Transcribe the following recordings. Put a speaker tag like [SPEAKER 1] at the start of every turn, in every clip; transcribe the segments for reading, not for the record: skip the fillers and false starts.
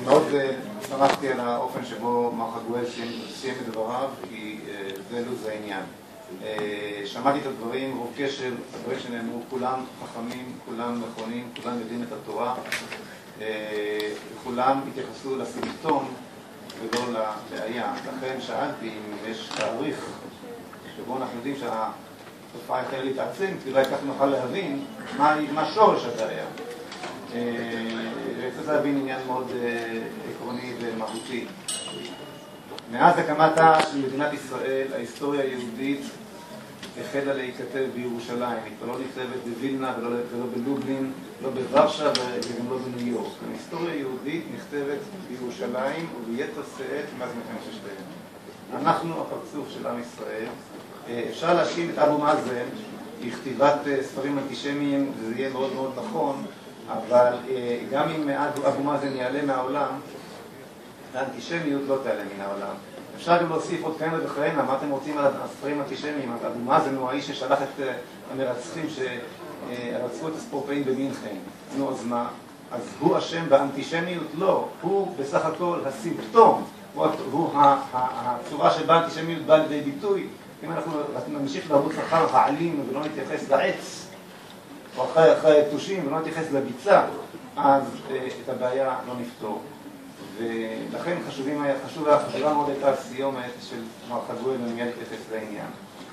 [SPEAKER 1] מאוד שמחתי על האופן שבו מר חגואל סיים את דבריו, כי זה לוז העניין. שמעתי את הדברים, רוב קשב, הדברים שנאמרו, כולם חכמים, כולם נכונים, כולם יודעים את התורה, וכולם התייחסו לסימפטום ולא לבעיה. לכן שאלתי אם יש תאריך שבו אנחנו יודעים שהתופעה החלה להתעצם, כי אולי כך נוכל להבין מה שורש הבעיה. צריך להבין עניין מאוד עקרוני ומהותי. מאז הקמתה של מדינת ישראל, ההיסטוריה היהודית החלה להיכתב בירושלים. היא כבר לא נכתבת בווילנה ולא בלובלין, לא בוורשה וגם לא בניו יורק. ההיסטוריה היהודית נכתבת בירושלים וביתר שאת מאז מלחמת ששת הימים. אנחנו הפרצוף של עם ישראל. אפשר להאשים את אבו מאזן בכתיבת ספרים אנטישמיים, וזה יהיה מאוד מאוד נכון, אבל גם אם אבו מאזן יעלה מהעולם, האנטישמיות לא תעלה מן העולם. אפשר גם להוסיף עוד כהנה וכהנה, מה אתם רוצים על הספרים האנטישמיים? אבו מאזן הוא האיש ששלח את המרצחים שרצחו את הספורטאים במינכן. נו, אז מה? אז הוא אשם באנטישמיות? לא. הוא בסך הכל הסימפטום, הוא הצורה שבה האנטישמיות באה לידי ביטוי. אם אנחנו נמשיך לרוץ אחר העלים ולא נתייחס לעץ, או אחרי היתושים ולא נתייחס לביצה, אז את הבעיה לא נפתור. ולכן חשובה מאוד הייתה הסיומת של מר חגואל, ואני מיד אתייחס לעניין.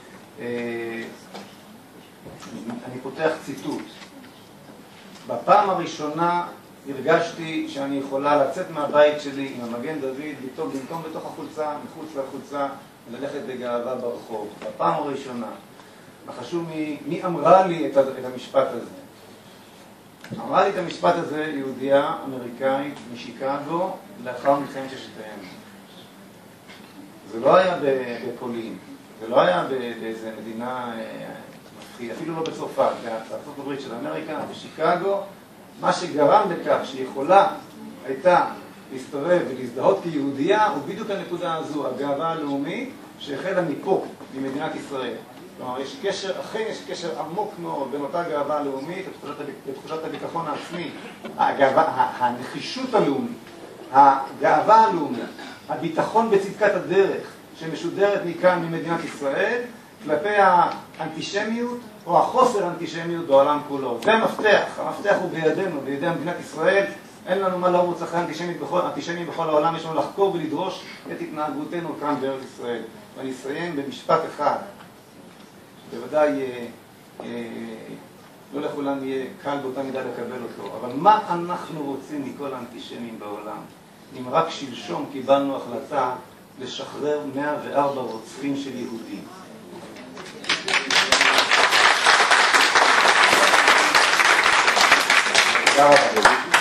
[SPEAKER 1] אני פותח ציטוט. בפעם הראשונה הרגשתי שאני יכולה לצאת מהבית שלי עם המגן דוד, במקום בתוך החולצה, מחוץ לחולצה, וללכת בגאווה ברחוב. בפעם הראשונה. החשוב מי אמרה לי את המשפט הזה. אמרה לי את המשפט הזה יהודייה אמריקאית משיקגו לאחר מלחמת ששת הימים. זה לא היה בפולין, זה לא היה באיזה מדינה מפחידה, אפילו לא בצרפת, בארצות הברית של אמריקה, בשיקגו. מה שגרם לכך שיכולה הייתה להסתובב ולהזדהות כיהודייה הוא בדיוק הנקודה הזו, הגאווה הלאומית שהחלה מפה, ממדינת ישראל. כלומר, אכן יש קשר עמוק מאוד בין אותה גאווה הלאומית לתחושת הביטחון העצמי, הנחישות הלאומית, הגאווה הלאומית, הביטחון בצדקת הדרך שמשודרת מכאן ממדינת ישראל כלפי האנטישמיות או החוסר האנטישמיות בעולם כולו. זה המפתח הוא בידינו, בידי מדינת ישראל. אין לנו מה לרוץ אחרי אנטישמים בכל העולם, יש לנו לחקור ולדרוש את התנהגותנו כאן בארץ ישראל. ואני אסיים במשפט אחד. בוודאי לא לכולם יהיה קל באותה מידה לקבל אותו, אבל מה אנחנו רוצים מכל האנטישמים בעולם? אם רק שלשום קיבלנו החלטה לשחרר 104 רוצחים של יהודים. תודה רבה.